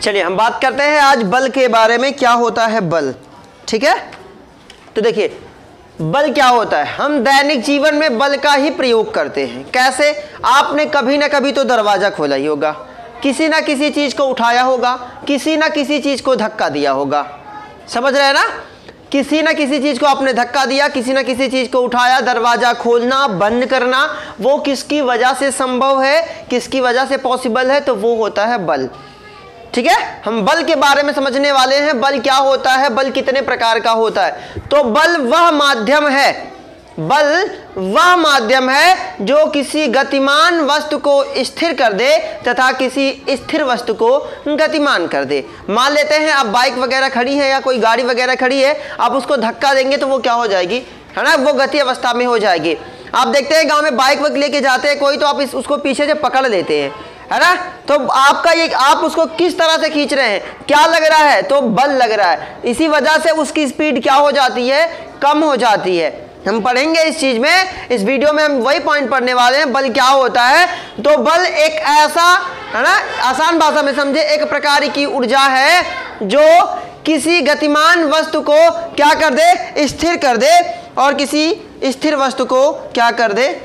चलिए हम बात करते हैं आज बल के बारे में। क्या होता है बल, ठीक है। तो देखिए बल क्या होता है, हम दैनिक जीवन में बल का ही प्रयोग करते हैं। कैसे, आपने कभी ना कभी तो दरवाजा खोला ही होगा, किसी ना किसी चीज को उठाया होगा, किसी ना किसी चीज को धक्का दिया होगा, समझ रहे हैं ना। किसी ना किसी चीज को आपने धक्का दिया, किसी ना किसी चीज को उठाया। दरवाजा खोलना बंद करना वो किसकी वजह से संभव है, किसकी वजह से पॉसिबल है, तो वो होता है बल, ठीक है। हम बल के बारे में समझने वाले हैं। बल क्या होता है, बल कितने प्रकार का होता है। तो बल वह माध्यम है, बल वह माध्यम है जो किसी गतिमान वस्तु को स्थिर कर दे तथा किसी स्थिर वस्तु को गतिमान कर दे। मान लेते हैं आप बाइक वगैरह खड़ी है या कोई गाड़ी वगैरह खड़ी है, आप उसको धक्का देंगे तो वो क्या हो जाएगी, है ना, वो गति अवस्था में हो जाएगी। आप देखते हैं गांव में बाइक वगैरह लेके जाते हैं कोई, तो आप उसको पीछे से पकड़ लेते हैं, है ना। तो आपका ये, आप उसको किस तरह से खींच रहे हैं, क्या लग रहा है, तो बल लग रहा है। इसी वजह से उसकी स्पीड क्या हो जाती है, कम हो जाती है। हम पढ़ेंगे इस चीज में, इस वीडियो में हम वही पॉइंट पढ़ने वाले हैं। बल क्या होता है, तो बल एक ऐसा, है ना, आसान भाषा में समझे, एक प्रकार की ऊर्जा है जो किसी गतिमान वस्तु को क्या कर दे, स्थिर कर दे, और किसी स्थिर वस्तु को क्या कर दे,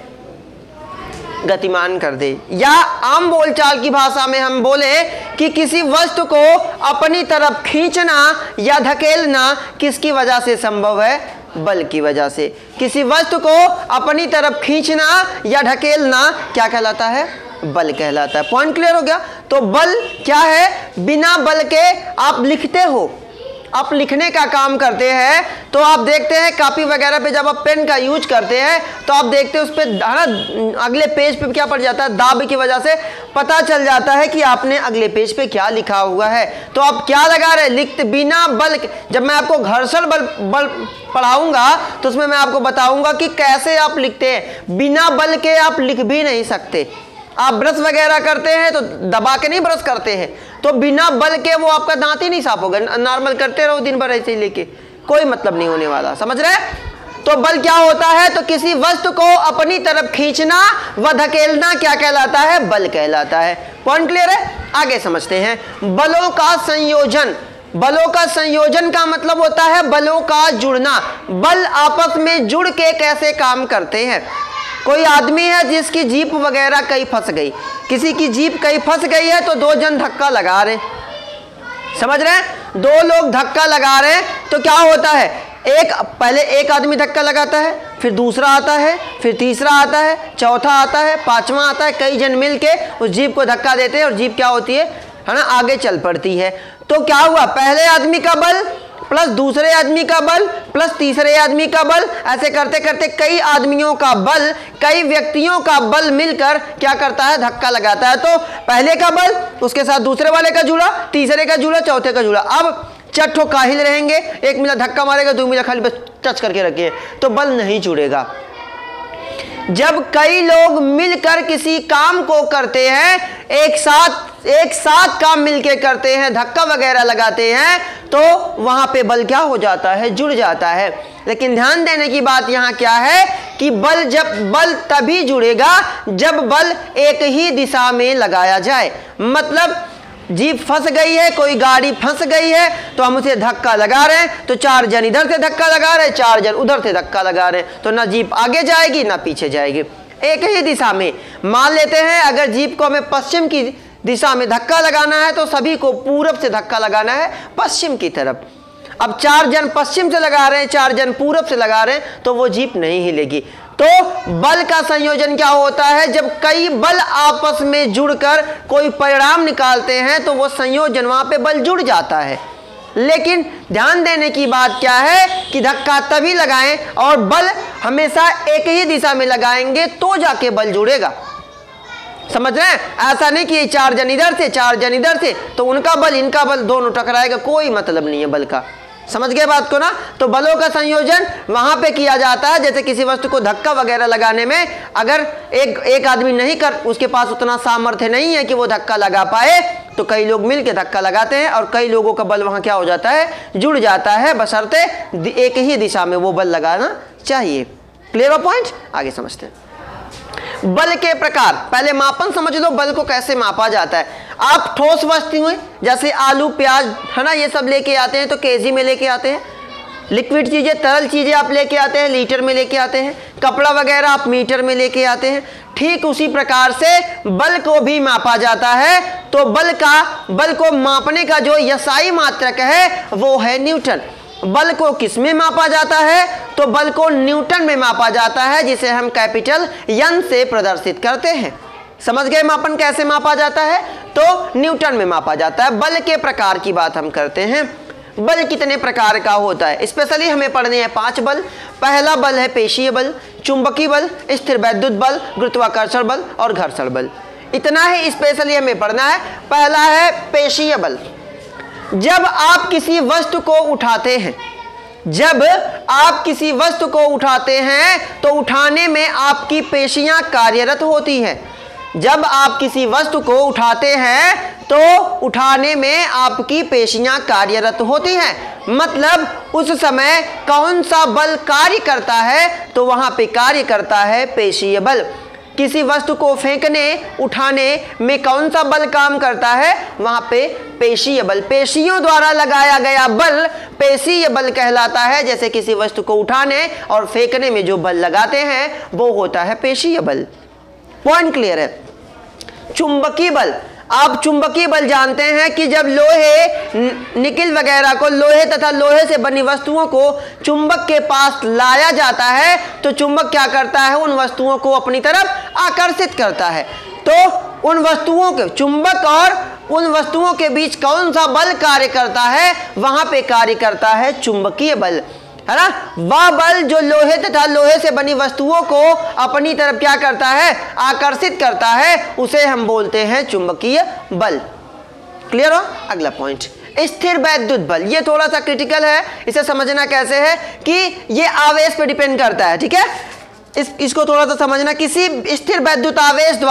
गतिमान कर दे। या आम बोलचाल की भाषा में हम बोले कि किसी वस्तु को अपनी तरफ खींचना या धकेलना किसकी वजह से संभव है, बल की वजह से। किसी वस्तु को अपनी तरफ खींचना या ढकेलना क्या कहलाता है, बल कहलाता है। पॉइंट क्लियर हो गया। तो बल क्या है, बिना बल के आप लिखते हो, आप लिखने का काम करते हैं, तो आप देखते हैं कापी वगैरह पे जब आप पेन का यूज करते हैं तो आप देखते हैं उस पर, है ना, अगले पेज पे क्या पड़ जाता है, दाब की वजह से पता चल जाता है कि आपने अगले पेज पे क्या लिखा हुआ है। तो आप क्या लगा रहे, लिखते बिना बल। जब मैं आपको घर्षण बल पढ़ाऊंगा तो उसमें मैं आपको बताऊंगा कि कैसे आप लिखते हैं। बिना बल के आप लिख भी नहीं सकते। आप ब्रश वगैरह करते हैं तो दबा के नहीं ब्रश करते हैं, तो बिना बल के वो आपका दांत ही नहीं साफ होगा। नॉर्मल करते रहो दिन भर ऐसे ही लेके, कोई मतलब नहीं होने वाला, समझ रहे। तो बल क्या होता है, तो किसी वस्तु को अपनी तरफ खींचना व धकेलना क्या कहलाता है, बल कहलाता है। पॉइंट क्लियर है, आगे समझते हैं। बलों का संयोजन, बलों का संयोजन का मतलब होता है बलों का जुड़ना। बल आपस में जुड़ के कैसे काम करते हैं। कोई आदमी है जिसकी जीप वगैरह कहीं फंस गई, किसी की जीप कहीं फंस गई है, तो दो जन धक्का लगा रहे, समझ रहे हैं, दो लोग धक्का लगा रहे हैं, तो क्या होता है, पहले एक आदमी धक्का लगाता है, फिर दूसरा आता है, फिर तीसरा आता है, चौथा आता है, पांचवा आता है, कई जन मिलके उस जीप को धक्का देते हैं और जीप क्या होती है ना, आगे चल पड़ती है। तो क्या हुआ, पहले आदमी का बल प्लस दूसरे आदमी का बल प्लस तीसरे आदमी का बल, ऐसे करते करते कई आदमियों का बल, कई व्यक्तियों का बल मिलकर क्या करता है, धक्का लगाता है। तो पहले का बल उसके साथ दूसरे वाले का जुड़ा, तीसरे का जुड़ा, चौथे का जुड़ा। अब चट्ठो काहिल रहेंगे, एक मिला धक्का मारेगा, दो मिला खाली बस टच करके रखिए, तो बल नहीं जुड़ेगा। जब कई लोग मिलकर किसी काम को करते हैं, एक साथ काम मिलके करते हैं, धक्का वगैरह लगाते हैं, तो वहां पे बल क्या हो जाता है, जुड़ जाता है। लेकिन ध्यान देने की बात यहां क्या है कि बल तभी जुड़ेगा जब बल एक ही दिशा में लगाया जाए। मतलब जीप फंस गई है, कोई गाड़ी फंस गई है, तो हम उसे धक्का लगा रहे हैं, तो चार जन इधर से धक्का लगा रहे हैं, चार जन उधर से धक्का लगा रहे हैं, तो ना जीप आगे जाएगी ना पीछे जाएगी, एक ही दिशा में। मान लेते हैं अगर जीप को हमें पश्चिम की दिशा में धक्का लगाना है, तो सभी को पूरब से धक्का लगाना है, पश्चिम की तरफ। अब चार जन पश्चिम से लगा रहे हैं, चार जन पूरब से लगा रहे हैं, तो वो जीप नहीं हिलेगी। तो बल का संयोजन क्या होता है, जब कई बल आपस में जुड़कर कोई परिणाम निकालते हैं, तो वो संयोजन, वहां पे बल जुड़ जाता है। लेकिन ध्यान देने की बात क्या है कि धक्का तभी लगाएं और बल हमेशा एक ही दिशा में लगाएंगे तो जाके बल जुड़ेगा, समझ रहे हैं। ऐसा नहीं कि चार जन इधर से चार जन इधर से, तो उनका बल इनका बल दोनों टकराएगा, कोई मतलब नहीं है बल का, समझ गए बात को ना। तो बलों का संयोजन वहां पे किया जाता है, जैसे किसी वस्तु को धक्का वगैरह लगाने में अगर एक आदमी नहीं कर, उसके पास उतना सामर्थ्य नहीं है कि वो धक्का लगा पाए, तो कई लोग मिलके धक्का लगाते हैं और कई लोगों का बल वहां क्या हो जाता है, जुड़ जाता है, बशर्ते एक ही दिशा में वो बल लगाना चाहिए। क्लियर हो पॉइंट, आगे समझते हैं। बल के प्रकार, पहले मापन समझ लो, बल को कैसे मापा जाता है। आप ठोस वस्तुएं जैसे आलू प्याज है ना, ये सब लेके आते हैं तो केजी में लेके आते हैं। लिक्विड चीज़ें, तरल चीज़ें आप लेके आते हैं, लीटर में लेके आते हैं। कपड़ा वगैरह आप मीटर में लेके आते हैं। ठीक उसी प्रकार से बल को भी मापा जाता है। तो बल को मापने का जो यसाई मात्रक है वो है न्यूटन। बल को किस में मापा जाता है? तो बल को न्यूटन में मापा जाता है, जिसे हम कैपिटल N से प्रदर्शित करते हैं। समझ गए मापन कैसे मापा जाता है? तो न्यूटन में मापा जाता है। बल के प्रकार की बात हम करते हैं। बल कितने प्रकार का होता है? स्पेशली हमें पढ़ने हैं 5 बल। पहला बल है पेशीय बल, चुंबकीय बल, स्थिर वैद्युत बल, गुरुत्वाकर्षण बल और घर्षण बल। इतना ही स्पेशली हमें पढ़ना है। पहला है पेशीय बल। जब आप किसी वस्तु को उठाते हैं, तो उठाने में आपकी पेशियां कार्यरत होती हैं। जब आप किसी वस्तु को उठाते हैं तो उठाने में आपकी पेशियां कार्यरत होती हैं। मतलब उस समय कौन सा बल कार्य करता है? तो वहां पे कार्य करता है पेशीय बल। किसी वस्तु को फेंकने उठाने में कौन सा बल काम करता है? वहां पे पेशीय बल। पेशियों द्वारा लगाया गया बल पेशीय बल कहलाता है। जैसे किसी वस्तु को उठाने और फेंकने में जो बल लगाते हैं वो होता है पेशीय बल। पॉइंट क्लियर है? चुंबकीय बल, आप चुंबकीय बल जानते हैं कि जब लोहे, निकिल वगैरह को, लोहे तथा लोहे से बनी वस्तुओं को चुंबक के पास लाया जाता है तो चुंबक क्या करता है? उन वस्तुओं को अपनी तरफ आकर्षित करता है। तो उन वस्तुओं के, चुंबक और उन वस्तुओं के बीच कौन सा बल कार्य करता है? वहां पे कार्य करता है चुंबकीय बल, है ना। वह बल जो लोहे तथा लोहे से बनी वस्तुओं को अपनी तरफ क्या करता है? आकर्षित करता है, उसे हम बोलते हैं चुंबकीय बल। क्लियर हो? अगला पॉइंट, स्थिर वैद्युत बल। ये थोड़ा सा क्रिटिकल है, इसे समझना कैसे है कि ये आवेश पे डिपेंड करता है। ठीक है, इसको थोड़ा सा समझना। किसी स्थिर वैद्युत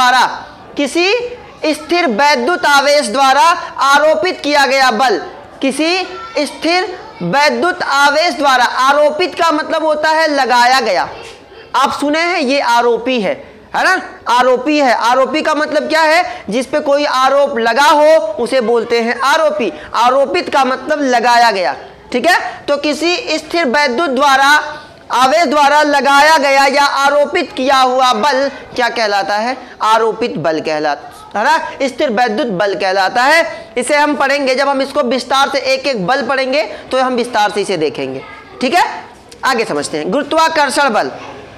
आवेश द्वारा आरोपित किया गया बल, किसी स्थिर वैद्युत आवेश द्वारा, आरोपित का मतलब होता है लगाया गया। आप सुने हैं ये आरोपी है ना, आरोपी है। आरोपी का मतलब क्या है? जिस पे कोई आरोप लगा हो उसे बोलते हैं आरोपी। आरोपित का मतलब लगाया गया। ठीक है, तो किसी स्थिर वैद्युत द्वारा, आवेश द्वारा लगाया गया या आरोपित किया हुआ बल क्या कहलाता है? आरोपित बल कहलाता है ना, स्थिर वैद्युत बल कहलाता है। इसे हम पढ़ेंगे, जब हम इसको विस्तार से एक एक बल पढ़ेंगे तो हम विस्तार से इसे देखेंगे। ठीक है, आगे समझते हैं। गुरुत्वाकर्षण बल,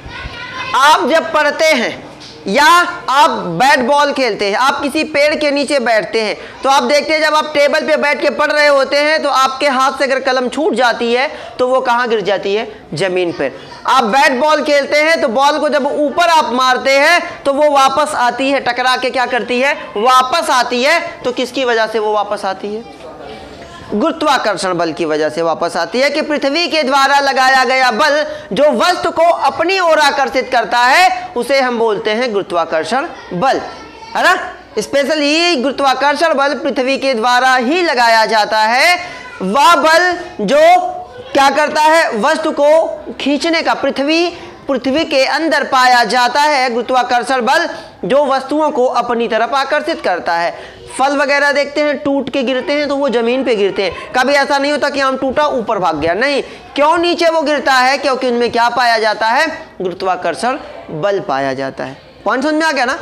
आप जब पढ़ते हैं या आप बैट बॉल खेलते हैं, आप किसी पेड़ के नीचे बैठते हैं तो आप देखते हैं जब आप टेबल पे बैठ के पढ़ रहे होते हैं तो आपके हाथ से अगर कलम छूट जाती है तो वो कहाँ गिर जाती है? जमीन पर। आप बैट बॉल खेलते हैं तो बॉल को जब ऊपर आप मारते हैं तो वो वापस आती है, टकरा के क्या करती है? वापस आती है। तो किसकी वजह से वो वापस आती है? गुरुत्वाकर्षण बल की वजह से वापस आती है। कि पृथ्वी के द्वारा लगाया गया बल जो वस्तु को अपनी ओर आकर्षित करता है उसे हम बोलते हैं गुरुत्वाकर्षण बल, है ना। स्पेशली गुरुत्वाकर्षण बल पृथ्वी के द्वारा ही लगाया जाता है। वह बल जो क्या करता है? वस्तु को खींचने का, पृथ्वी के अंदर पाया जाता है गुरुत्वाकर्षण बल जो वस्तुओं को अपनी तरफ आकर्षित करता है। फल वगैरह देखते हैं टूट के गिरते हैं तो वो जमीन पे गिरते हैं। कभी ऐसा नहीं होता कि आम टूटा ऊपर भाग गया, नहीं। क्यों नीचे वो गिरता है? क्योंकि उनमें क्या पाया जाता है? गुरुत्वाकर्षण बल पाया जाता है। पॉइंट समझ में आ गया ना।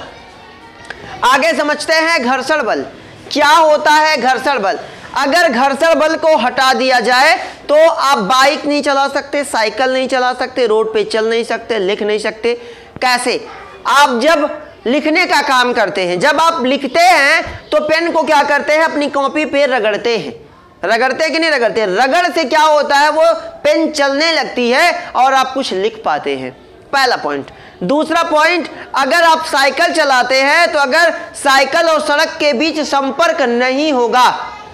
आगे समझते हैं घर्षण बल। क्या होता है घर्षण बल? अगर घर्षण बल को हटा दिया जाए तो आप बाइक नहीं चला सकते, साइकिल नहीं चला सकते, रोड पे चल नहीं सकते, लिख नहीं सकते। कैसे? आप जब लिखने का काम करते हैं, जब आप लिखते हैं तो पेन को क्या करते हैं? अपनी कॉपी पे रगड़ते हैं। रगड़ते कि नहीं रगड़ते? रगड़ से क्या होता है? वो पेन चलने लगती है और आप कुछ लिख पाते हैं। पहला पॉइंट। दूसरा पॉइंट, अगर आप साइकिल चलाते हैं तो अगर साइकिल और सड़क के बीच संपर्क नहीं होगा,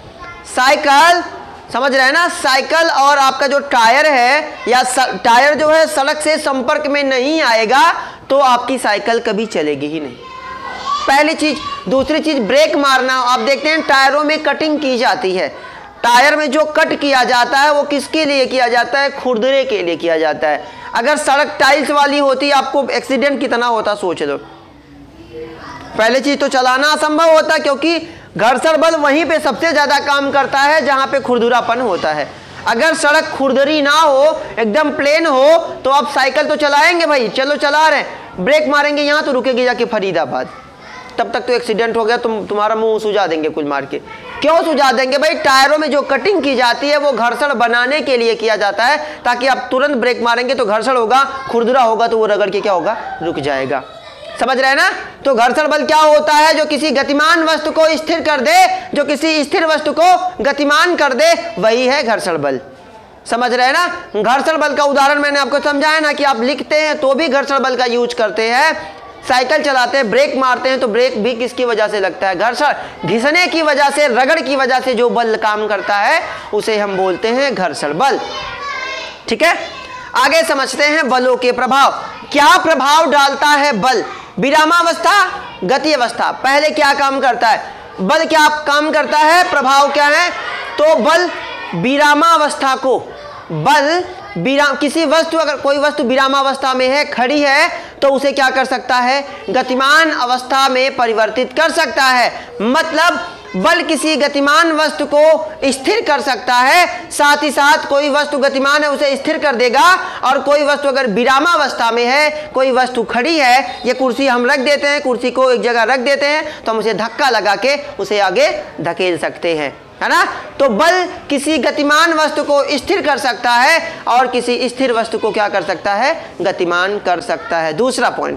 साइकिल समझ रहे हैं ना, साइकिल और आपका जो टायर है या टायर जो है सड़क से संपर्क में नहीं आएगा तो आपकी साइकिल कभी चलेगी ही नहीं। पहली चीज। दूसरी चीज, ब्रेक मारना। आप देखते हैं टायरों में कटिंग की जाती है। टायर में जो कट किया जाता है वो किसके लिए किया जाता है? खुरदरे के लिए किया जाता है। अगर सड़क टाइल्स वाली होती आपको एक्सीडेंट कितना होता सोच लो। पहले चीज तो चलाना असंभव होता, क्योंकि घर्षण बल वहीं पे सबसे ज्यादा काम करता है जहां पे खुरदुरापन होता है। अगर सड़क खुरदरी ना हो, एकदम प्लेन हो, तो आप साइकिल तो चलाएंगे भाई, चलो चला रहे हैं, ब्रेक मारेंगे यहाँ तो रुकेगी जाके फरीदाबाद, तब तक तो एक्सीडेंट हो गया, तुम्हारा मुंह सुझा देंगे कुल मार के। क्यों सुझा देंगे भाई? टायरों में जो कटिंग की जाती है वो घर्षण बनाने के लिए किया जाता है, ताकि आप तुरंत ब्रेक मारेंगे तो घर्षण होगा, खुरदुरा होगा तो वो रगड़ के क्या होगा, रुक जाएगा। समझ रहे हैं ना? तो घर्षण बल क्या होता है? जो किसी गतिमान वस्तु को स्थिर कर दे, जो किसी स्थिर वस्तु को गतिमान कर दे, वही है घर्षण बल। समझ रहे हैं ना? घर्षण बल का उदाहरण मैंने आपको समझाया ना, कि आप लिखते हैं तो भी घर्षण बल का यूज करते हैं, साइकिल चलाते हैं, ब्रेक मारते हैं तो ब्रेक भी किसकी वजह से लगता है? घर्षण, घिसने की वजह से, रगड़ की वजह से जो बल काम करता है उसे हम बोलते हैं घर्षण बल। ठीक है, आगे समझते हैं बलों के प्रभाव। क्या प्रभाव डालता है बल? विरामावस्था, गति अवस्था। पहले क्या काम करता है बल? क्या काम करता है? प्रभाव क्या है? तो बल विरामावस्था को, बल किसी वस्तु, अगर कोई वस्तु विरामावस्था में है, खड़ी है, तो उसे क्या कर सकता है? गतिमान अवस्था में परिवर्तित कर सकता है। मतलब बल किसी गतिमान वस्तु को स्थिर कर सकता है, साथ ही साथ कोई वस्तु गतिमान है उसे स्थिर कर देगा, और कोई वस्तु अगर विरामावस्था में है, कोई वस्तु खड़ी है, ये कुर्सी हम रख देते हैं, कुर्सी को एक जगह रख देते हैं, तो हम उसे धक्का लगा के उसे आगे धकेल सकते हैं, है ना? तो बल किसी गतिमान वस्तु को स्थिर कर सकता है और किसी स्थिर वस्तु को क्या कर सकता है? गतिमान कर सकता है। दूसरा पॉइंट,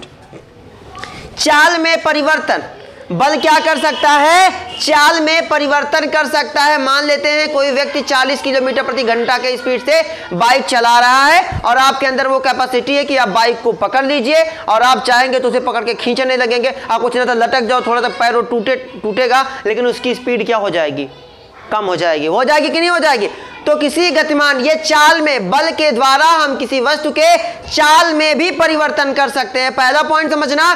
चाल में परिवर्तन। बल क्या कर सकता है? चाल में परिवर्तन कर सकता है। मान लेते हैं कोई व्यक्ति 40 किलोमीटर प्रति घंटा के स्पीड से बाइक चला रहा है, और आपके अंदर वो कैपेसिटी है कि आप बाइक को पकड़ लीजिए, और आप चाहेंगे तो उसे पकड़ के खींचने लगेंगे, आप कुछ ना तो लटक जाओ, थोड़ा सा पैर टूटेगा, लेकिन उसकी स्पीड क्या हो जाएगी? कम हो जाएगी। हो जाएगी कि नहीं हो जाएगी? तो किसी गतिमान, ये चाल में, बल के द्वारा हम किसी वस्तु के चाल में भी परिवर्तन कर सकते हैं। पहला पॉइंट समझना,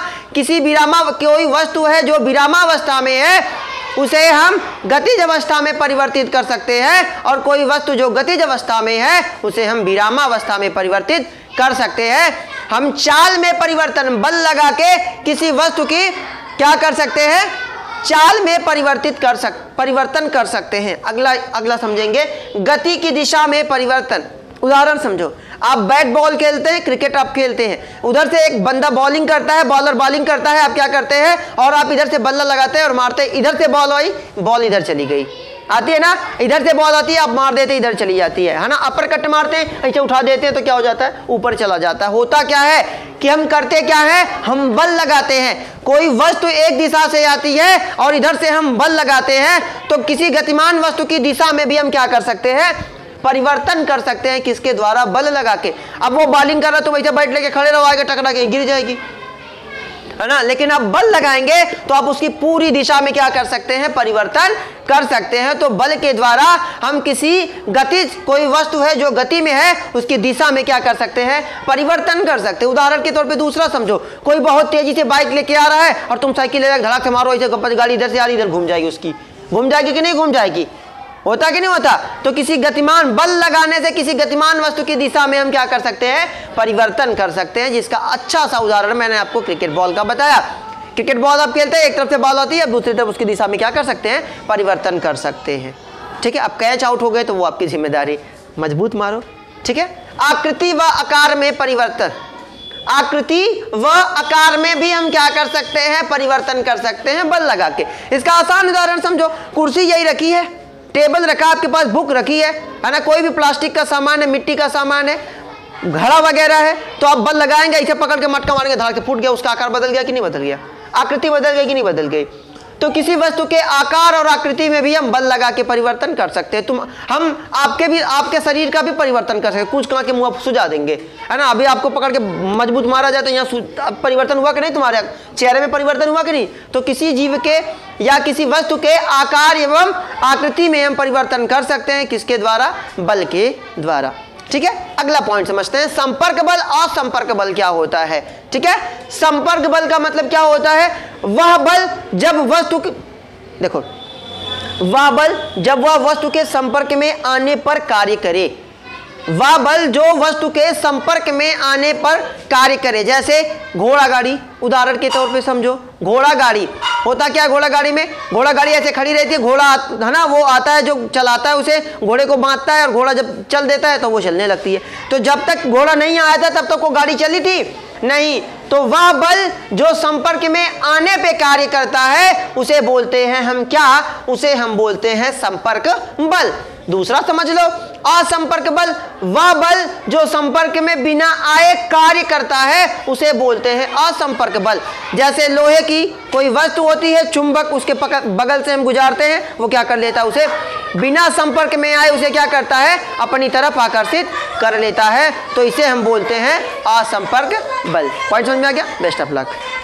कोई वस्तु है जो विरामावस्था में है, उसे हम गतिज अवस्था में परिवर्तित कर सकते हैं, और कोई वस्तु जो गतिज अवस्था में है उसे हम विरामावस्था में परिवर्तित कर सकते हैं। हम चाल में परिवर्तन, बल लगा के किसी वस्तु की क्या कर सकते हैं? चाल में परिवर्तन कर सकते हैं। अगला समझेंगे, गति की दिशा में परिवर्तन। उदाहरण समझो, आप बैट बॉल खेलते हैं, क्रिकेट आप खेलते हैं, उधर से एक बंदा बॉलिंग करता है, बॉलर बॉलिंग करता है, आप क्या करते हैं? और आप इधर से बल्ला लगाते हैं और मारते हैं, इधर से बॉल आई, बॉल इधर चली गई, आती है ना? इधर से बॉल आती है, आप मार देते, इधर चली जाती है ना? अपर कट मारते हैं, ऐसे उठा देते हैं तो क्या हो जाता है? ऊपर चला जाता है। होता क्या है कि हम करते क्या है? हम बल लगाते हैं। कोई वस्तु एक दिशा से आती है और इधर से हम बल लगाते हैं, तो किसी गतिमान वस्तु की दिशा में भी हम क्या कर सकते हैं? परिवर्तन कर सकते हैं। किसके द्वारा? बल लगा के। अब वो बॉलिंग कर रहा है तो वैसे बैठ लेके खड़े रहो, आगे टकरा के गिर जाएगी, है ना? लेकिन आप बल लगाएंगे तो आप उसकी पूरी दिशा में क्या कर सकते हैं? परिवर्तन कर सकते हैं। तो बल के द्वारा हम किसी गतिज, कोई वस्तु है जो गति में है, उसकी दिशा में क्या कर सकते हैं? परिवर्तन कर सकते हैं। उदाहरण के तौर पे दूसरा समझो, कोई बहुत तेजी से बाइक लेके आ रहा है और तुम साइकिल लेकर धड़ाक से मारो, ऐसे गाड़ी इधर से आ रही, इधर घूम जाएगी, उसकी घूम जाएगी कि नहीं घूम जाएगी? होता कि नहीं होता? तो किसी गतिमान, बल लगाने से किसी गतिमान वस्तु की दिशा में हम क्या कर सकते हैं? परिवर्तन कर सकते हैं। जिसका अच्छा सा उदाहरण मैंने आपको क्रिकेट बॉल का बताया। क्रिकेट बॉल आप खेलते हैं, एक तरफ से बॉल आती है, अब दूसरी तरफ उसकी दिशा में क्या कर सकते हैं? परिवर्तन कर सकते हैं। ठीक है, अब कैच आउट हो गए तो वो आपकी जिम्मेदारी, मजबूत मारो। ठीक है, आकृति व आकार में परिवर्तन। आकृति व आकार में भी हम क्या कर सकते हैं? परिवर्तन कर सकते हैं बल लगा के। इसका आसान उदाहरण समझो, कुर्सी यही रखी है, टेबल रखा, आपके पास बुक रखी है ना? कोई भी प्लास्टिक का सामान है, मिट्टी का सामान है, घड़ा वगैरह है, तो आप बल लगाएंगे, इसे पकड़ के मटका मारेंगे, धड़ के फूट गया, उसका आकार बदल गया कि नहीं बदल गया? आकृति बदल गई कि नहीं बदल गई? तो किसी वस्तु के आकार और आकृति में भी हम बल लगा के परिवर्तन कर सकते हैं। हम आपके शरीर का भी परिवर्तन कर सकते हैं। कुछ कमा के मुंह सुझा देंगे, है ना? अभी आपको पकड़ के मजबूत मारा जाए तो यहाँ परिवर्तन हुआ कि नहीं? तुम्हारे चेहरे में परिवर्तन हुआ कि नहीं? तो किसी जीव के या किसी वस्तु के आकार एवं आकृति में हम परिवर्तन कर सकते हैं। किसके द्वारा? बल के द्वारा। ठीक है, अगला पॉइंट समझते हैं, संपर्क बल और संपर्क बल क्या होता है। ठीक है, संपर्क बल का मतलब क्या होता है? वह बल जब वस्तु देखो, वह बल जब वह वस्तु के संपर्क में आने पर कार्य करे। वह बल जो वस्तु के संपर्क में आने पर कार्य करे। जैसे घोड़ा गाड़ी, उदाहरण के तौर पे समझो, घोड़ा गाड़ी होता क्या, घोड़ा गाड़ी में घोड़ा गाड़ी ऐसे खड़ी रहती है, घोड़ा है ना, वो आता है जो चलाता है उसे, घोड़े को बांधता है और घोड़ा जब चल देता है तो वो चलने लगती है। तो जब तक घोड़ा नहीं आया था तब तक वो गाड़ी चली थी नहीं। तो वह बल जो संपर्क में आने पे कार्य करता है उसे बोलते हैं हम क्या, उसे हम बोलते हैं संपर्क बल। दूसरा समझ लो, असंपर्क बल, वह बल जो संपर्क में बिना आए कार्य करता है उसे बोलते हैं असंपर्क बल। जैसे लोहे की कोई वस्तु होती है, चुंबक, उसके बगल से हम गुजारते हैं, वो क्या कर लेता है, उसे बिना संपर्क में आए उसे क्या करता है, अपनी तरफ आकर्षित कर लेता है। तो इसे हम बोलते हैं असंपर्क बल। पॉइंट समझ में आ गया? Best of luck.